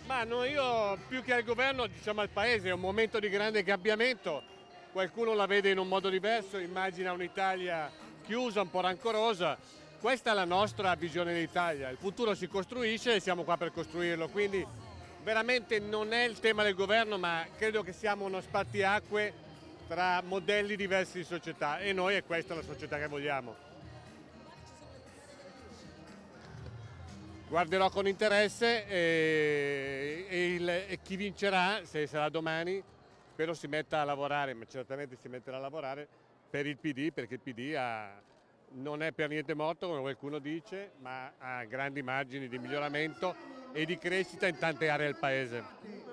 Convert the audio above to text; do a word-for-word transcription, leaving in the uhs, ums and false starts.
Ma no, io più che al governo, diciamo al paese, è un momento di grande cambiamento. Qualcuno la vede in un modo diverso, immagina un'Italia chiusa, un po' rancorosa. Questa è la nostra visione d'Italia. Il futuro si costruisce e siamo qua per costruirlo. Quindi veramente non è il tema del governo, ma credo che siamo uno spartiacque tra modelli diversi di società e noi è questa la società che vogliamo. Guarderò con interesse e, e il- e chi vincerà, se sarà domani, spero si metta a lavorare, ma certamente si metterà a lavorare per il P D, perché il P D ha- non è per niente morto, come qualcuno dice, ma ha grandi margini di miglioramento e di crescita in tante aree del Paese.